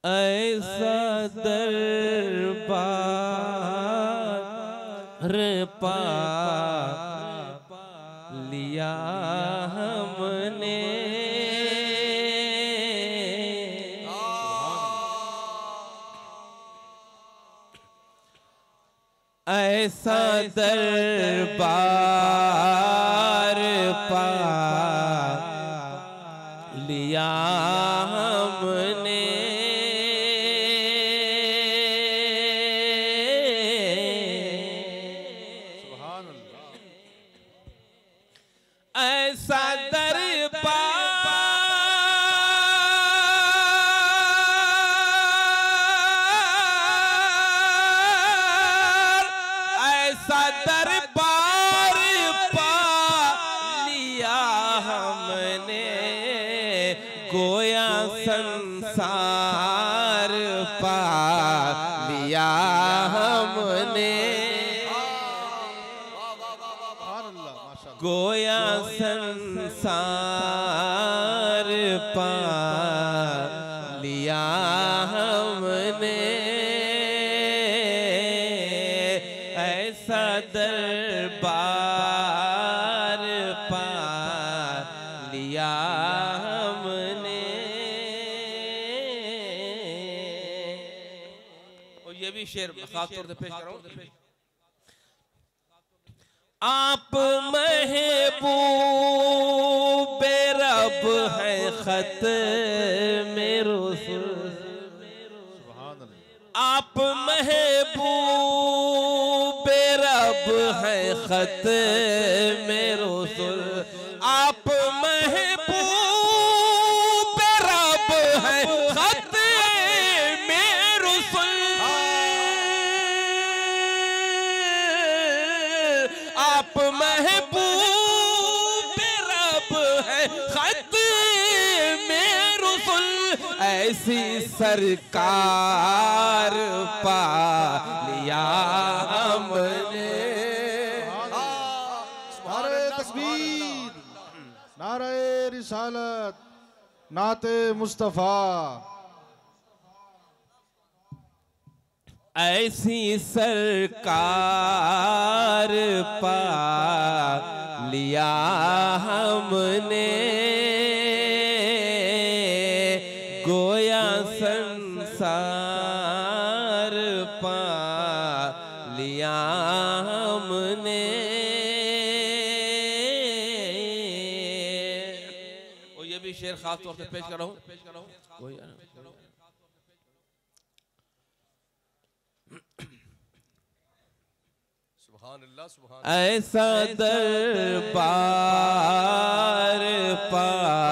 ऐसा दरबार पा लिया हमने, ऐसा दरबार पा लिया हमने, ऐसा दरबार पा लिया हमने, गोया संसार पा लिया हमने, गोया संसार पा लिया हमने, ऐसा दरबार पा लिया हमने। और ये भी शेर खास तौर से पेश कर रहा हूं। आप महबूब रब है खत मेरो, आप महबूब रब है खत मेरो सुर, आप महबूब रब है खत मेरो सुर, आप महबूब रब है खत मेरो सुर, ऐसी सरकार पा लिया हमने। नारे तकबीर, नारे रिसालत, नाते मुस्तफा। ऐसी सरकार पा लिया हमने, गोया संसार पा लिया हमने। और ये भी शेर खास तौर से पेश कर रहा हूं। ऐसा दरबार पा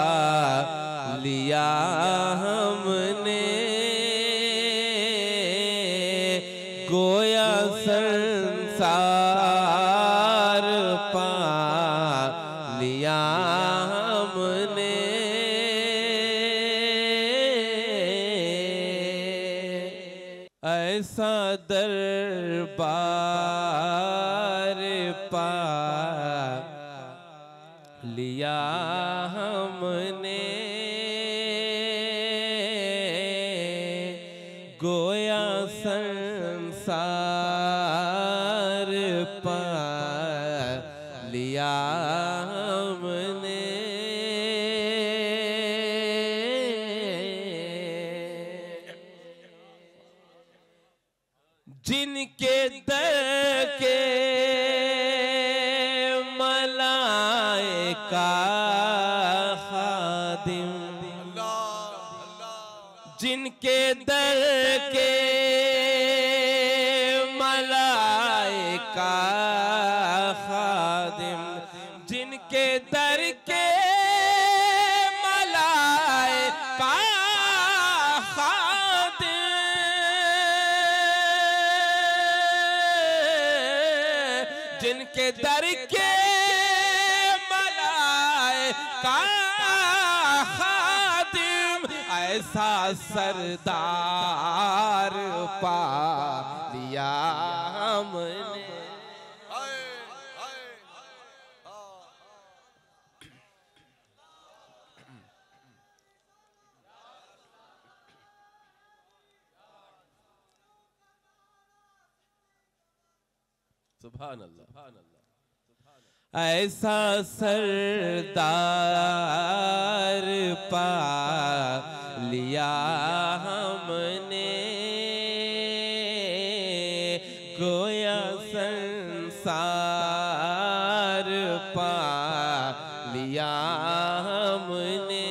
लिया हमने, गोया संसार पा लिया हमने, ऐसा दरबार पा लिया हमने, गोया संसार पा लिया हमने। जिनके दर के मलाइका खादिम, जिनके दर के मलाइका खादिम, जिनके दर के मलाइका जिनके दर के मलाइका खादिम, ऐसा सरदार पा लिया हमने। सुभान अल्लाह। ऐसा सरदार पा लिया हमने, गोया संसार पा लिया हमने।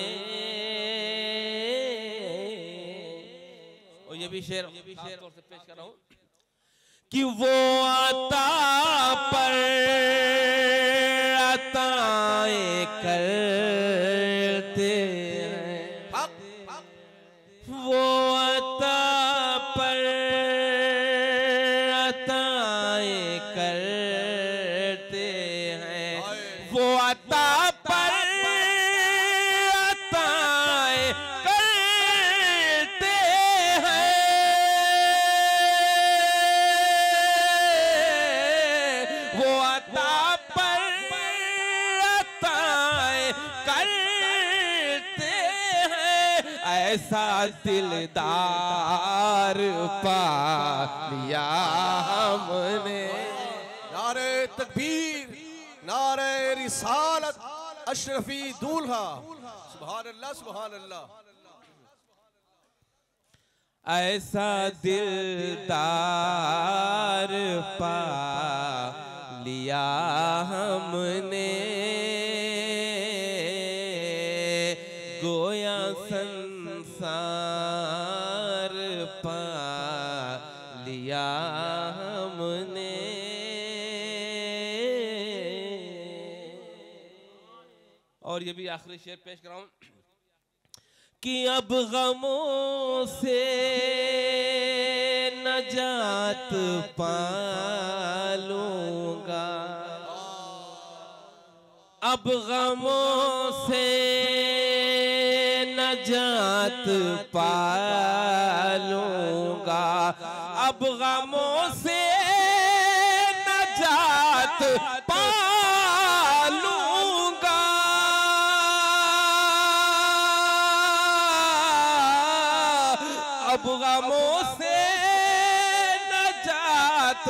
और ये भी शेर तौर से पेश कर रहा हूं कि वो आता पर अताएं करते हैं, वो अता पर अताएं करते हैं, वो अता पर अताएं करते हैं, वो अता पर अताएं करते हैं। ऐसा दिलदार पा लिया हमने। नारे तकबीर, नारे रिसालत, अशरफी दूल्हा। सुभान अल्लाह, सुभान अल्लाह। ऐसा दिलदार पा लिया हमने, गोया संसार पा लिया हमने। और ये भी आखिरी शेर पेश कराऊं कि अब गमों से नजात पालूंगा, अब गमों से नजात पालूंगा, अब गमों से नजात पालूंगा। अब गमों से नजात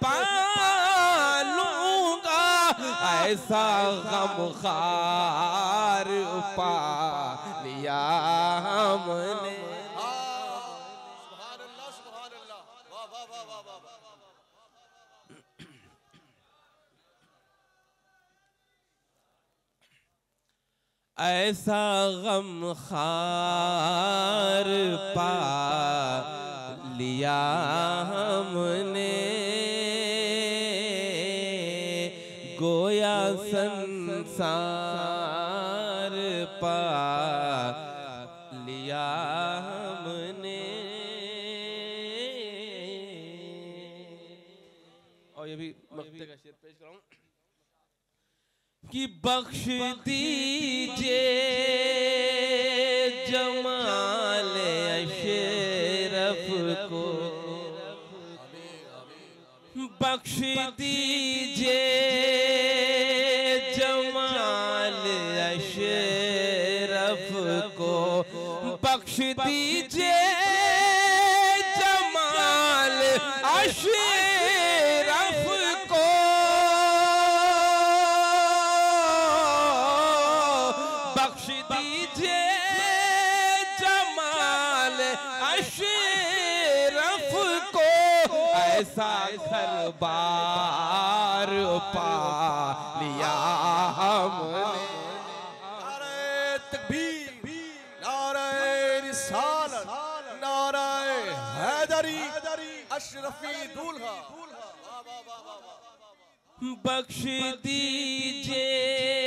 पालूंगा। ऐसा गमखार पा लिया हमने। सुभान अल्लाह, सुभान अल्लाह। वाह वाह वाह वाह वाह। ऐसा गमखार पा लिया हमने, गोया संसार पा लिया हमने। और ये भी मक्ते का शेर पेश कराऊं कि बख्श दीजिए जमाल अशरफ को, बख्श दीजिए जमाल अशरफ को, बख्श दीजिए जमाल अशरफ को, बख्श दीजिए जमाल अशरफ को। ऐसा सरबार पा लिया हमने। नारे तकबीर, नारे रिसालत, नारे हैदरी, अशरफी दूल्हा। बख्श दीजिए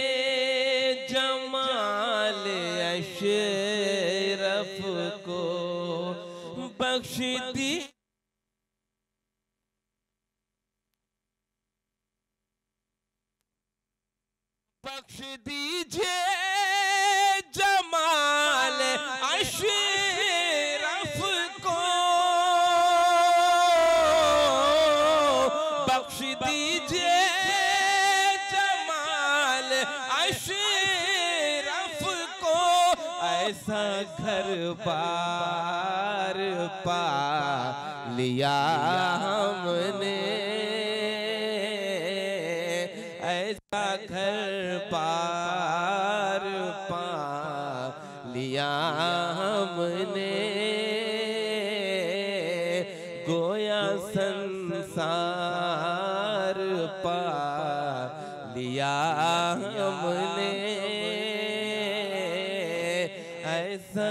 जमाल अशरफ को, बख्श दी बख्श दीजिए जमाल अशरफ को, बख्श दीजिए जमाल अशरफ को। ऐसा घर बार पा लिया हमने, घर पार पा लिया हमने, गोया संसार पा लिया हमने, ऐसा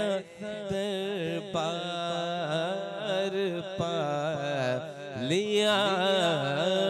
दरबार पा लिया